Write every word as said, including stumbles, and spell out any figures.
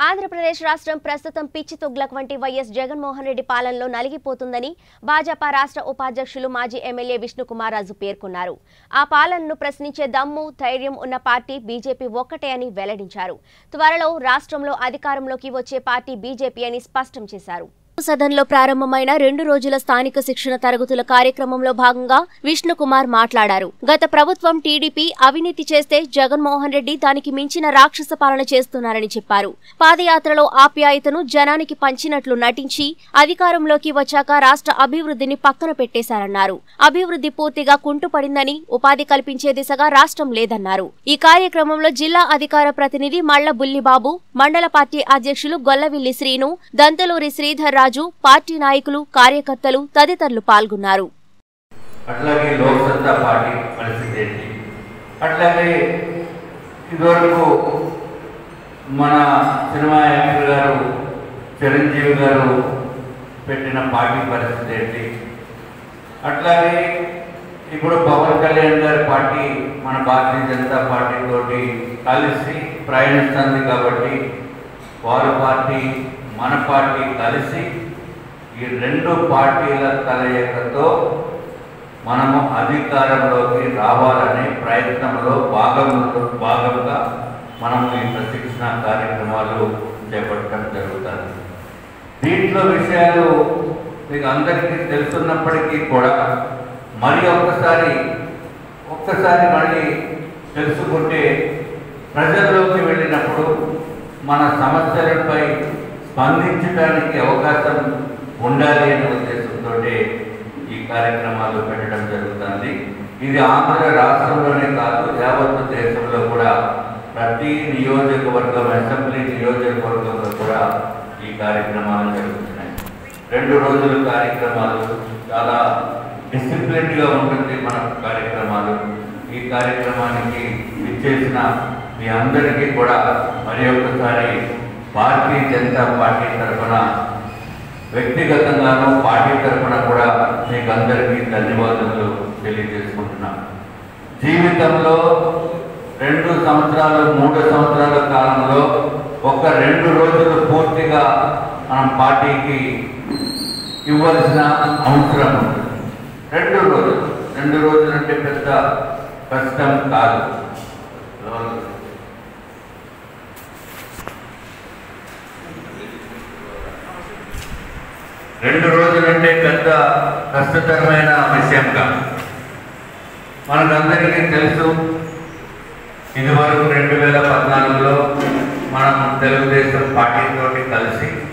ఆంధ్రప్రదేశ్ రాష్ట్రం ప్రస్తుతం పిచ్చి తొగ్లక్ వంటి వైఎస్ జగన్మోహన్ రెడ్డి పాలనలో నలిగిపోతుందని భాజపా రాష్ట్ర ఉపాధ్యక్షులు మాజీ ఎమ్మెల్యే విష్ణుకుమార్ రాజు పేర్కొన్నారు. ఆ పాలనను ప్రశ్నించే దమ్ము, ధైర్యం ఉన్న పార్టీ బీజేపీ ఒక్కటే అని వెల్లడించారు. త్వరలో రాష్ట్రంలో అధికారంలోకి వచ్చే పార్టీ బీజేపీ అని స్పష్టం చేశారు. సదన్లో ప్రారంభమైన రెండు రోజుల స్థానిక శిక్షణ తరగతుల కార్యక్రమంలో భాగంగా విష్ణుకుమార్ మాట్లాడారు. గత ప్రభుత్వం టీడీపీ అవినీతి చేస్తే జగన్మోహన్ రెడ్డి దానికి మించిన రాక్షస పాలన చేస్తున్నారని చెప్పారు. పాదయాత్రలో ఆప్యాయతను జనానికి పంచినట్లు నటించి అధికారంలోకి వచ్చాక రాష్ట్ర అభివృద్ధిని పక్కన పెట్టేశారన్నారు. అభివృద్ధి పూర్తిగా కుంటుపడిందని, ఉపాధి కల్పించే దిశగా రాష్ట్రం లేదన్నారు. ఈ కార్యక్రమంలో జిల్లా అధికార ప్రతినిధి మళ్ల బుల్లిబాబు, మండల పార్టీ అధ్యక్షులు గొల్లవిల్లి శ్రీను, దంతలూరి శ్రీధర్ రాజు, పార్టీ నాయకులు, కార్యకర్తలు తదితరులు పాల్గొన్నారు. అట్లాగే లోక్సత్తా పార్టీ పరిస్థితి ఏంటి, అట్లాగే ఇదివరకు మన సినిమా యాక్టర్ గారు చిరంజీవి గారు పెట్టిన పార్టీ పరిస్థితి ఏంటి, అట్లాగే ఇప్పుడు పవన్ కళ్యాణ్ గారి పార్టీ మన భారతీయ జనతా పార్టీ తోటి కలిసి ప్రయాణిస్తుంది. కాబట్టి వారి పార్టీ మన పార్టీ కలిసి ఈ రెండు పార్టీల కలయికతో మనము అధికారంలోకి రావాలనే ప్రయత్నంలో భాగంలో భాగంగా మనము ఈ ప్రశిక్షణ కార్యక్రమాలు చేపట్టడం జరుగుతుంది. దీంట్లో విషయాలు మీకు అందరికీ తెలుసున్నప్పటికీ కూడా మరి ఒక్కసారి ఒక్కసారి మళ్ళీ తెలుసుకుంటే ప్రజల్లోకి వెళ్ళినప్పుడు మన సమస్యలపై స్పందించడానికి అవకాశం ఉండాలి అనే ఉద్దేశంతో ఈ కార్యక్రమాలు పెట్టడం జరుగుతుంది. ఇది ఆంధ్ర రాష్ట్రంలోనే కాదు, యావత్తు దేశంలో కూడా ప్రతి నియోజకవర్గం, అసెంబ్లీ నియోజకవర్గంలో కూడా ఈ కార్యక్రమాలు జరుగుతున్నాయి. రెండు రోజుల కార్యక్రమాలు చాలా డిసిప్లిన్గా ఉంటుంది మన కార్యక్రమాలు. ఈ కార్యక్రమానికి విచ్చేసిన మీ అందరికీ కూడా మరి ఒక్కసారి భారతీయ జనతా పార్టీ తరఫున, వ్యక్తిగతంగాను పార్టీ తరఫున కూడా మీకు అందరికీ ధన్యవాదాలు తెలియజేసుకుంటున్నాను. జీవితంలో రెండు సంవత్సరాలు మూడు సంవత్సరాల కాలంలో ఒక రెండు రోజులు పూర్తిగా మనం పార్టీకి ఇవ్వాల్సిన అవసరం ఉంటుంది. రెండు రోజులు రెండు రోజులు అంటే పెద్ద కష్టం కాదు. రెండు రోజులంటే పెద్ద కష్టతరమైన విషయం కాదు. మనకందరికీ తెలుసు, ఇదివరకు రెండు వేల పద్నాలుగులో మనం తెలుగుదేశం పార్టీతోటి కలిసి